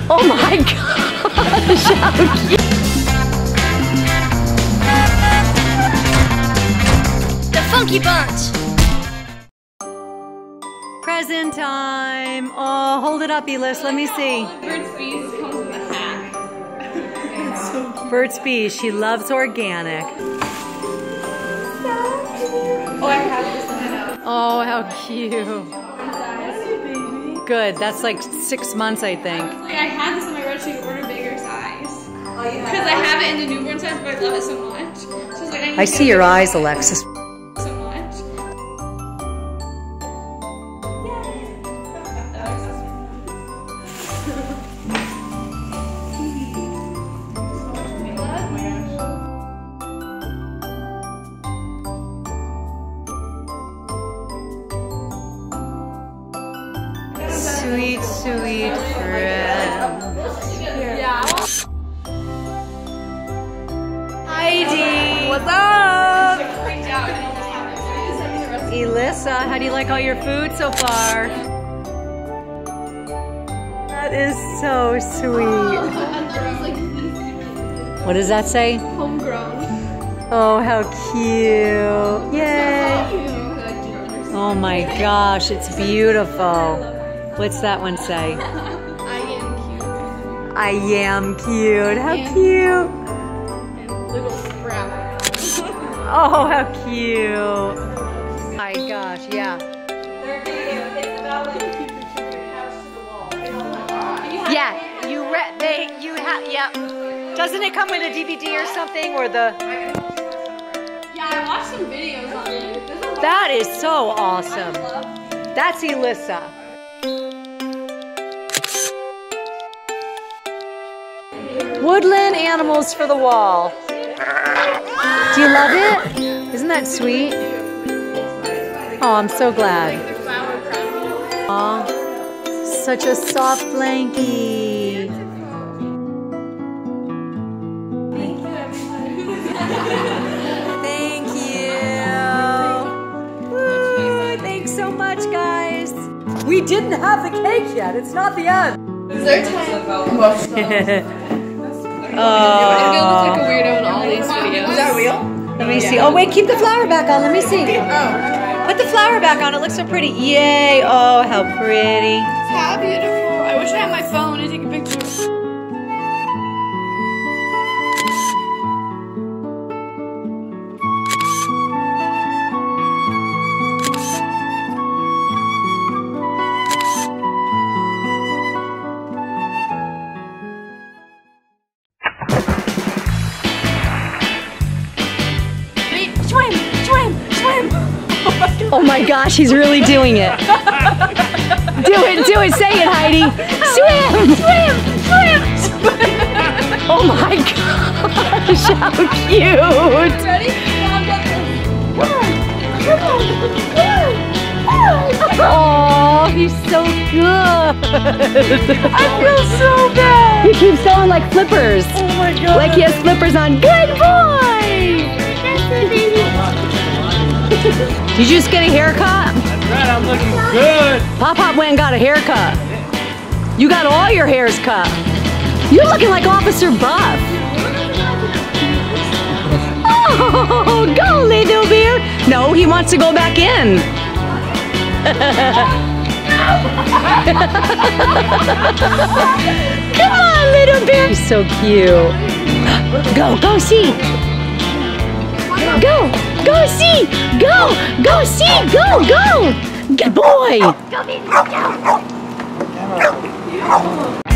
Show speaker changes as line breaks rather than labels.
Oh my gosh, how cute.
The Funky Bunch.
Present time. Oh, hold it up, Elis. Let me see.
Burt's Bees comes in a hat. It's so cute.
Burt's Bees. She loves organic.
Oh, I have this one out.
Oh, how cute. Good. That's like 6 months, I think.
Like, I have this on my red, so you can order bigger size. Because I have it in the newborn size, but I love it so much. So it's like,
I see your eyes, Alexis.
so much.
Sweet, sweet friend.
Yeah.
Heidi.
What's up?
Elissa, how do you like all your food so far? That is so sweet. What does that say?
Homegrown.
Oh, how cute. Yay. Oh my gosh, it's beautiful. What's that one say?
I am cute.
I am cute. How
And-
cute.
And little sprout.
Oh, how cute. My gosh, yeah. Yeah, yep. Doesn't it come with a DVD or something, or the?
Yeah, I watched some videos on it. There's a lot
That is so awesome.
of love.
That's Elissa. Woodland animals for the wall. Do you love it? Isn't that sweet? Oh, I'm so glad.
The flower crown.
Aw, such a soft blankie. Thank you. Woo, thanks so much, guys. We didn't have the cake yet. It's not the end.
Is there time? I'm gonna look like a weirdo in all these videos. Is that real?
Let me see. Oh, wait, keep the flower back on. Let me see. Put the flower back on. It looks so pretty. Yay. Oh, how pretty.
How beautiful. I wish I had my phone to take a picture.
Swim, swim, swim.
Oh my gosh, he's really doing it. Do it, say it, Heidi. Swim, swim, swim. Oh my gosh, how cute.
Ready?
Oh, he's so good. I feel so bad. He keeps going like flippers. Oh my god. Like he has flippers on. Good boy. Did you just get a haircut?
That's right, I'm looking good.
Pop went and got a haircut. You got all your hairs cut. You're looking like Officer Buff. Oh, go little bear. No, he wants to go back in. Come on, little bear. He's so cute. Go see. Go see. Go see. Go. Good boy.
Go, baby, go.